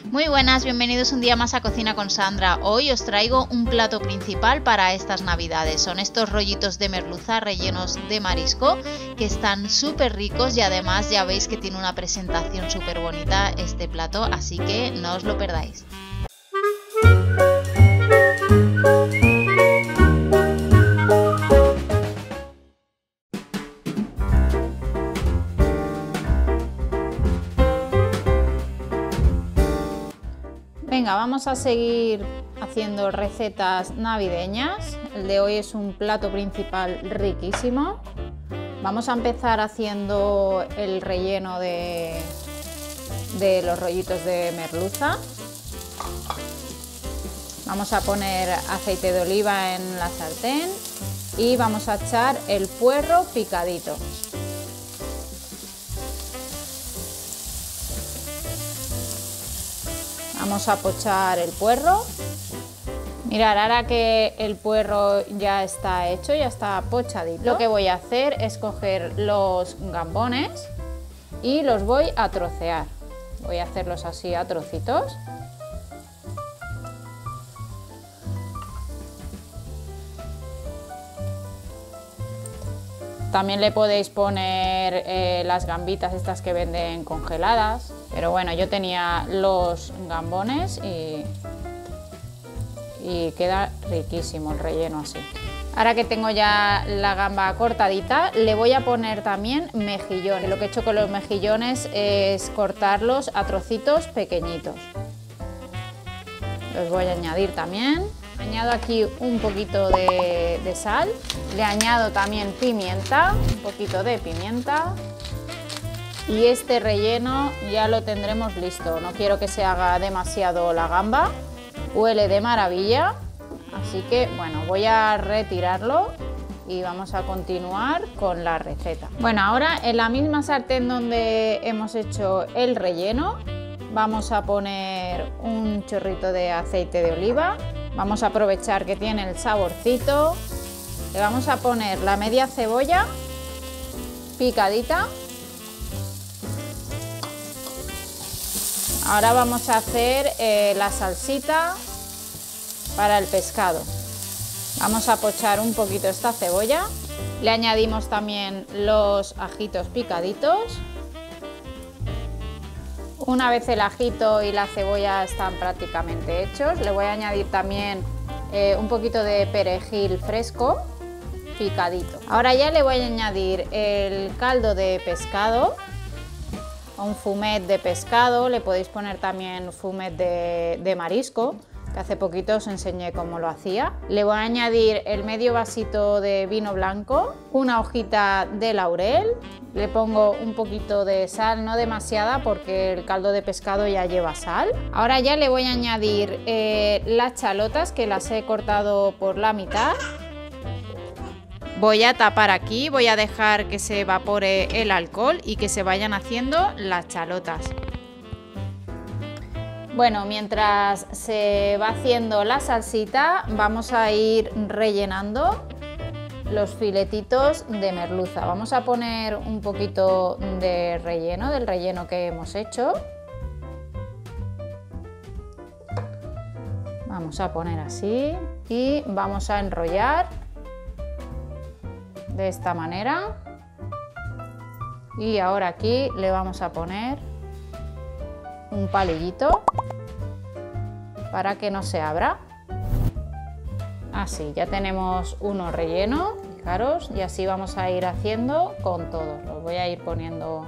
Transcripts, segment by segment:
Muy buenas, bienvenidos un día más a Cocina con Sandra. Hoy os traigo un plato principal para estas navidades. Son estos rollitos de merluza rellenos de marisco que están súper ricos y además ya veis que tiene una presentación súper bonita este plato, así que no os lo perdáis. Venga, vamos a seguir haciendo recetas navideñas. El de hoy es un plato principal riquísimo. Vamos a empezar haciendo el relleno de los rollitos de merluza. Vamos a poner aceite de oliva en la sartén y vamos a echar el puerro picadito. Vamos a pochar el puerro. Mirad, ahora que el puerro ya está hecho, ya está pochadito, lo que voy a hacer es coger los gambones y los voy a trocear. Voy a hacerlos así a trocitos. También le podéis poner las gambitas estas que venden congeladas, pero bueno, yo tenía los gambones y queda riquísimo el relleno así. Ahora que tengo ya la gamba cortadita, le voy a poner también mejillones. Lo que he hecho con los mejillones es cortarlos a trocitos pequeñitos. Los voy a añadir también. Añado aquí un poquito de sal, le añado también pimienta, un poquito de pimienta y este relleno ya lo tendremos listo. No quiero que se haga demasiado la gamba, huele de maravilla, así que bueno, voy a retirarlo y vamos a continuar con la receta. Bueno, ahora en la misma sartén donde hemos hecho el relleno vamos a poner un chorrito de aceite de oliva. Vamos a aprovechar que tiene el saborcito. Le vamos a poner la media cebolla picadita. Ahora vamos a hacer la salsita para el pescado. Vamos a pochar un poquito esta cebolla. Le añadimos también los ajitos picaditos. Una vez el ajito y la cebolla están prácticamente hechos, le voy a añadir también un poquito de perejil fresco picadito. Ahora ya le voy a añadir el caldo de pescado, un fumet de pescado, le podéis poner también fumet de marisco, que hace poquito os enseñé cómo lo hacía. Le voy a añadir el medio vasito de vino blanco, una hojita de laurel, le pongo un poquito de sal, no demasiada porque el caldo de pescado ya lleva sal. Ahora ya le voy a añadir las chalotas que las he cortado por la mitad. Voy a tapar aquí, voy a dejar que se evapore el alcohol y que se vayan haciendo las chalotas. Bueno, mientras se va haciendo la salsita, vamos a ir rellenando los filetitos de merluza. Vamos a poner un poquito de relleno, del relleno que hemos hecho. Vamos a poner así y vamos a enrollar de esta manera. Y ahora aquí le vamos a poner un palillito para que no se abra. Así, ya tenemos uno relleno, fijaros, y así vamos a ir haciendo con todos. Los voy a ir poniendo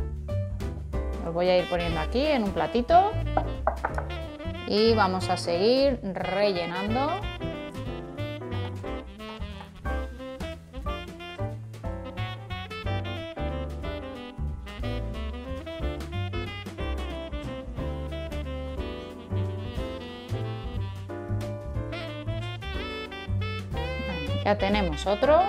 aquí en un platito y vamos a seguir rellenando. Ya tenemos otro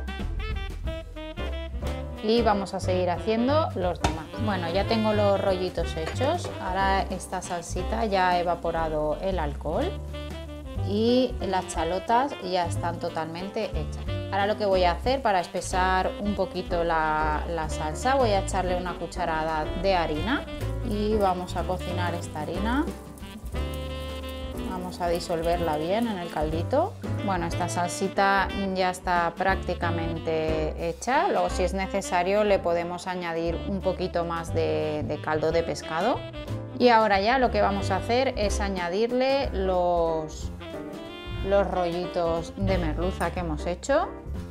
y vamos a seguir haciendo los demás. Bueno, ya tengo los rollitos hechos. Ahora esta salsita ya ha evaporado el alcohol y las chalotas ya están totalmente hechas. Ahora lo que voy a hacer para espesar un poquito la salsa, voy a echarle una cucharada de harina y vamos a cocinar esta harina. Vamos a disolverla bien en el caldito. Bueno, esta salsita ya está prácticamente hecha. Luego, si es necesario, le podemos añadir un poquito más de caldo de pescado. Y ahora ya lo que vamos a hacer es añadirle los rollitos de merluza que hemos hecho.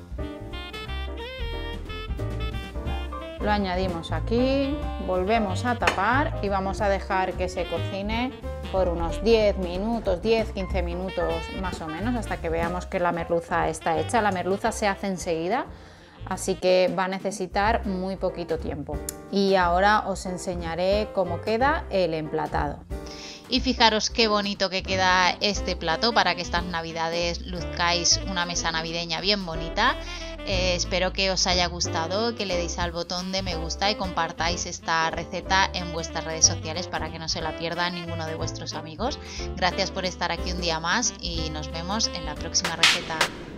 Lo añadimos aquí, volvemos a tapar y vamos a dejar que se cocine por unos 10 minutos, 10-15 minutos más o menos, hasta que veamos que la merluza está hecha. La merluza se hace enseguida, así que va a necesitar muy poquito tiempo. Y ahora os enseñaré cómo queda el emplatado. Y fijaros qué bonito que queda este plato para que estas navidades luzcáis una mesa navideña bien bonita. Espero que os haya gustado, que le deis al botón de me gusta y compartáis esta receta en vuestras redes sociales para que no se la pierda ninguno de vuestros amigos. Gracias por estar aquí un día más y nos vemos en la próxima receta.